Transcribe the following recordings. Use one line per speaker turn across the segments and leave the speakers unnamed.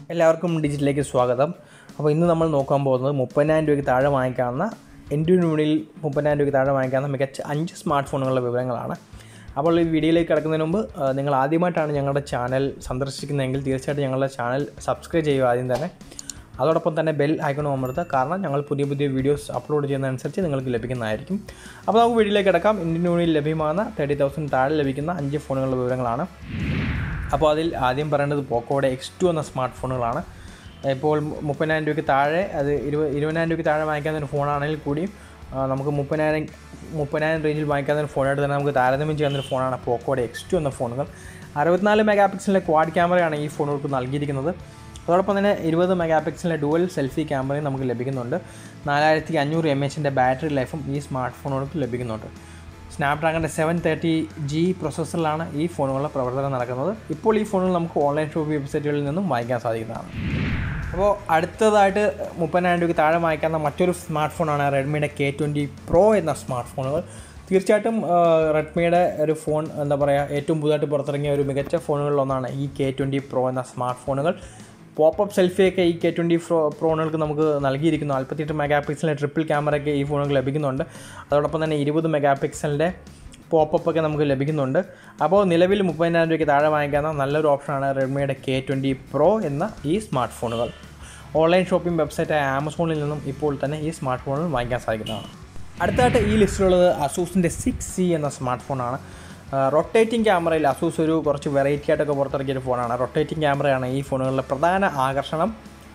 എല്ലാവർക്കും ഡിജിറ്റലിലേക്ക് സ്വാഗതം. അപ്പോൾ ഇന്ന് നമ്മൾ നോക്കാൻ പോകുന്നത് 30,000 രൂപയ്ക്ക് താഴെ വാങ്ങിക്കാവുന്ന ഇന്ത്യൻ യൂണിയനിൽ 30,000 രൂപയ്ക്ക് താഴെ വാങ്ങിക്കാവുന്ന മികച്ച 5 സ്മാർട്ട് ഫോണുകളുടെ വിവരങ്ങളാണ്. അപ്പോൾ ഈ വീഡിയോയിലേക്ക് കിടക്കുന്നതിന് മുമ്പ് നിങ്ങൾ ആദ്യമായിട്ടാണ് ഞങ്ങളുടെ ചാനൽ സന്ദർശിക്കുന്നതെങ്കിൽ തീർച്ചയായിട്ടും ഞങ്ങളുടെ ചാനൽ സബ്സ്ക്രൈബ് ചെയ്യുക ആദ്യം തന്നെ. അതോടൊപ്പം തന്നെ ബെൽ ഐക്കണും അമർത്തുക, കാരണം ഞങ്ങൾ പുതിയ വീഡിയോസ് അപ്ലോഡ് ചെയ്യുന്നതനുസരിച്ച് നിങ്ങൾക്ക് ലഭിക്കുന്നതായിരിക്കും. അപ്പോൾ നമുക്ക് വീഡിയോയിലേക്ക് കിടക്കാം. ഇന്ത്യൻ യൂണിയനിൽ ലഭ്യമാകുന്ന 30,000 താഴെ ലഭിക്കുന്ന 5 ഫോണുകളുടെ വിവരങ്ങളാണ്. അപ്പോൾ അതിൽ ആദ്യം പറയേണ്ടത് പോക്കോയുടെ X2 എന്ന സ്മാർട്ട് ഫോണുകളാണ്. ഇപ്പോൾ 30,000 രൂപയ്ക്ക് താഴെ, അത് 20,000 രൂപയ്ക്ക് താഴെ വാങ്ങിക്കാവുന്ന ഒരു ഫോണാണെങ്കിൽ കൂടിയും നമുക്ക് 30,000 റേഞ്ചിൽ വാങ്ങിക്കാവുന്ന ഒരു ഫോണായിട്ട് തന്നെ നമുക്ക് താരതമ്യം ചെയ്യാവുന്ന ഒരു ഫോണാണ് പോക്കോയുടെ X2 എന്ന ഫോണുകൾ. 64 മെഗാ പിക്സലിൻ്റെ ക്വാഡ് ക്യാമറയാണ് ഈ ഫോണുകൾക്ക് നൽകിയിരിക്കുന്നത്. അതോടൊപ്പം തന്നെ 20 മെഗാ പിക്സലിൻ്റെ ഡുവൽ സെൽഫി ക്യാമറയും നമുക്ക് ലഭിക്കുന്നുണ്ട്. 4500 mAh ബാറ്ററി ലൈഫും ഈ സ്മാർട്ട് ഫോണുകൾക്ക് ലഭിക്കുന്നുണ്ട്. സ്നാപ്ഡ്രാഗണിൻ്റെ 730G പ്രോസസ്സറിലാണ് ഈ ഫോണുകളുടെ പ്രവർത്തനം നടക്കുന്നത്. ഇപ്പോൾ ഈ ഫോണുകൾ നമുക്ക് ഓൺലൈൻ ഷോപ്പിംഗ് വെബ്സൈറ്റുകളിൽ നിന്നും വാങ്ങിക്കാൻ സാധിക്കുന്നതാണ്. അപ്പോൾ അടുത്തതായിട്ട് 30,000 രൂപയ്ക്ക് താഴെ വാങ്ങിക്കാവുന്ന മറ്റൊരു സ്മാർട്ട് ഫോണാണ് റെഡ്മിയുടെ K20 Pro എന്ന സ്മാർട്ട് ഫോണുകൾ. തീർച്ചയായിട്ടും റെഡ്മിയുടെ ഒരു ഫോൺ എന്താ പറയുക, ഏറ്റവും പുതുതായിട്ട് പുറത്തിറങ്ങിയ ഒരു മികച്ച ഫോണുകളിലൊന്നാണ് ഈ K20 Pro എന്ന സ്മാർട്ട് ഫോണുകൾ. പോപ്പപ്പ് സെൽഫിയൊക്കെ ഈ K20 പ്രോണുകൾക്ക് നമുക്ക് നൽകിയിരിക്കുന്നു. 48 മെഗാ പിക്സലിൻ്റെ ട്രിപ്പിൾ ക്യാമറയൊക്കെ ഈ ഫോണുകൾ ലഭിക്കുന്നുണ്ട്. അതോടൊപ്പം തന്നെ 20 മെഗാ പിക്സലിൻ്റെ പോപ്പപ്പൊക്കെ നമുക്ക് ലഭിക്കുന്നുണ്ട്. അപ്പോൾ നിലവിൽ 30,000 രൂപയ്ക്ക് താഴെ വാങ്ങിക്കാവുന്ന നല്ലൊരു ഓപ്ഷനാണ് റെഡ്മിയുടെ K20 Pro എന്ന ഈ സ്മാർട്ട് ഫോണുകൾ. ഓൺലൈൻ ഷോപ്പിംഗ് വെബ്സൈറ്റായ ആമസോണിൽ നിന്നും ഇപ്പോൾ തന്നെ ഈ സ്മാർട്ട് ഫോണുകൾ വാങ്ങിക്കാൻ സാധിക്കുന്നതാണ്. അടുത്തായിട്ട് ഈ ലിസ്റ്റിലുള്ളത് അസൂസിൻ്റെ 6C എന്ന സ്മാർട്ട് ഫോണാണ്. റൊട്ടേറ്റിംഗ് ക്യാമറയിൽ അസൂസ് ഒരു കുറച്ച് വെറൈറ്റി ആയിട്ടൊക്കെ പുറത്തിറക്കിയൊരു ഫോണാണ്. റൊട്ടേറ്റിംഗ് ക്യാമറയാണ് ഈ ഫോണുകളുടെ പ്രധാന ആകർഷണം.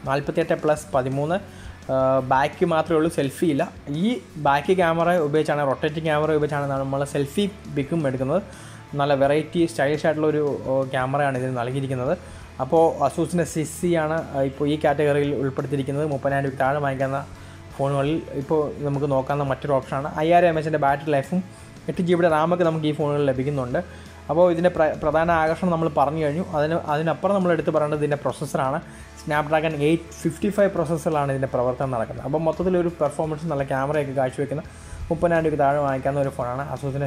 48+13 ബാക്ക് മാത്രമേ ഉള്ളൂ, സെൽഫി ഇല്ല. ഈ ബാക്ക് ക്യാമറ ഉപയോഗിച്ചാണ്, റൊട്ടേറ്റിംഗ് ക്യാമറ ഉപയോഗിച്ചാണ് നമ്മൾ സെൽഫി പിക്കും എടുക്കുന്നത്. നല്ല വെറൈറ്റി സ്റ്റൈലിഷ് ആയിട്ടുള്ളൊരു ക്യാമറയാണ് ഇതിന് നൽകിയിരിക്കുന്നത്. അപ്പോൾ അസൂസിൻ്റെ 6C ആണ് ഇപ്പോൾ ഈ കാറ്റഗറിയിൽ ഉൾപ്പെടുത്തിയിരിക്കുന്നത്. 30,000 രൂപയ്ക്ക് താഴെ വാങ്ങിക്കുന്ന ഫോണുകളിൽ ഇപ്പോൾ നമുക്ക് നോക്കാവുന്ന മറ്റൊരു ഓപ്ഷനാണ്. 5000 mAh ബാറ്ററി ലൈഫും 8GB റാമൊക്കെ നമുക്ക് ഈ ഫോണുകളിൽ ലഭിക്കുന്നുണ്ട്. അപ്പോൾ ഇതിൻ്റെ പ്രധാന ആകർഷണം നമ്മൾ പറഞ്ഞു കഴിഞ്ഞു. അതിനപ്പുറം നമ്മൾ എടുത്ത് പറയേണ്ടത് ഇതിൻ്റെ പ്രോസസ്സറാണ്. സ്നാപ്ഡ്രാഗൺ 855 പ്രോസസ്സറിലാണ് ഇതിൻ്റെ പ്രവർത്തനം നടക്കുന്നത്. അപ്പോൾ മൊത്തത്തിലൊരു പെർഫോമൻസ്, നല്ല ക്യാമറയൊക്കെ കാഴ്ചവെക്കുന്ന 30,000 രൂപയ്ക്ക് താഴെ വാങ്ങിക്കാവുന്ന ഒരു ഫോണാണ് അസൂസിൻ്റെ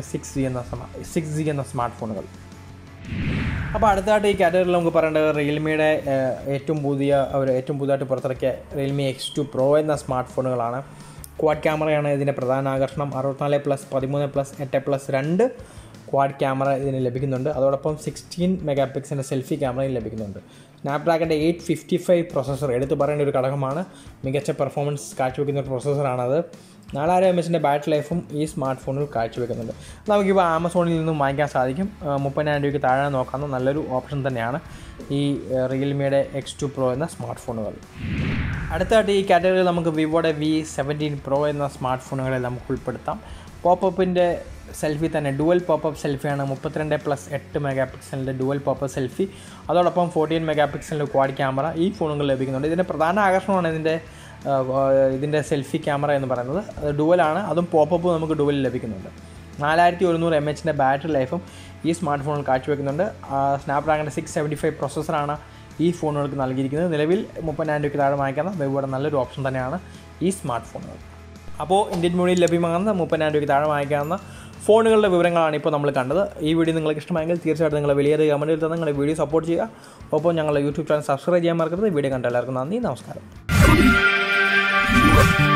6G എന്ന സ്മാർട്ട് ഫോണുകൾ. അപ്പോൾ അടുത്തായിട്ട് ഈ കാറ്റഗറിയിൽ നമുക്ക് പറയേണ്ടത് റിയൽമിയുടെ ഏറ്റവും പുതുതായിട്ട് പുറത്തിറക്കിയ റിയൽമി X2 Pro എന്ന സ്മാർട്ട് ഫോണുകളാണ്. ക്വാഡ് ക്യാമറയാണ് ഇതിൻ്റെ പ്രധാന ആകർഷണം. 64+13+8+2 ക്വാഡ് ക്യാമറ ഇതിന് ലഭിക്കുന്നുണ്ട്. അതോടൊപ്പം 16 മെഗാ പിക്സലിൻ്റെ സെൽഫി ക്യാമറയും ലഭിക്കുന്നുണ്ട്. സ്നാപ്ഡ്രാഗണിൻ്റെ 855 പ്രോസസ്സർ എടുത്ത് പറയേണ്ട ഒരു ഘടകമാണ്. മികച്ച പെർഫോമൻസ് കാഴ്ചവെക്കുന്ന ഒരു പ്രോസസ്സറാണത്. 4000 mAh ബാറ്ററി ലൈഫും ഈ സ്മാർട്ട് ഫോണിൽ കാഴ്ചവെക്കുന്നുണ്ട്. നമുക്കിപ്പോൾ ആമസോണിൽ നിന്നും വാങ്ങിക്കാൻ സാധിക്കും. 30,000 രൂപയ്ക്ക് താഴെ നോക്കാവുന്ന നല്ലൊരു ഓപ്ഷൻ തന്നെയാണ് ഈ റിയൽമിയുടെ X2 Pro എന്ന സ്മാർട്ട് ഫോണുകൾ. അടുത്തായിട്ട് ഈ കാറ്റഗറിയിൽ നമുക്ക് വിവോയുടെ V17 Pro എന്ന സ്മാർട്ട് ഫോണുകളെ നമുക്ക് ഉൾപ്പെടുത്താം. പോപ്പപ്പിൻ്റെ സെൽഫി തന്നെ ഡുവൽ പോപ്പപ്പ് സെൽഫിയാണ്. 32+8 മെഗാ പിക്സലിൻ്റെ ഡുവൽ പോപ്പപ്പ് സെൽഫി, അതോടൊപ്പം 14 മെഗാ പിക്സലിൻ്റെ ക്വാഡ് ക്യാമറ ഈ ഫോണുകൾ ലഭിക്കുന്നുണ്ട്. ഇതിൻ്റെ പ്രധാന ആകർഷണമാണ് ഇതിൻ്റെ സെൽഫി ക്യാമറ എന്ന് പറയുന്നത്. ഡുവലാണ്, അതും പോപ്പപ്പ് നമുക്ക് ഡുവൽ ലഭിക്കുന്നുണ്ട്. 4100 mAh ബാറ്ററി ലൈഫും ഈ സ്മാർട്ട് ഫോണിൽ കാഴ്ചവെക്കുന്നുണ്ട്. സ്നാപ്ഡ്രാഗണിൻ്റെ 675 പ്രോസസ്സറാണ് ഈ ഫോണുകൾക്ക് നൽകിയിരിക്കുന്നത്. നിലവിൽ 30,000 രൂപയ്ക്ക് താഴെ വാങ്ങിക്കുന്ന വിവോയുടെ നല്ലൊരു ഓപ്ഷൻ തന്നെയാണ് ഈ സ്മാർട്ട് ഫോണുകൾ. അപ്പോൾ ഇന്ത്യൻ യൂണിയനിൽ ലഭ്യമാകുന്ന 30,000 രൂപയ്ക്ക് താഴെ വാങ്ങിക്കാവുന്ന ഫോണുകളുടെ വിവരങ്ങളാണ് ഇപ്പോൾ നമ്മൾ കണ്ടത്. ഈ വീഡിയോ നിങ്ങൾക്ക് ഇഷ്ടമായെങ്കിൽ തീർച്ചയായിട്ടും നിങ്ങൾ വലിയ കമൻറ്റിൽ തന്നെ നിങ്ങളുടെ വീഡിയോ സപ്പോർട്ട് ചെയ്യുക. ഒപ്പം ഞങ്ങളുടെ യൂട്യൂബ് ചാനൽ സബ്സ്ക്രൈബ് ചെയ്യാൻ മറക്കരുത്. വീഡിയോ കണ്ട എല്ലാവർക്കും നന്ദി, നമസ്കാരം.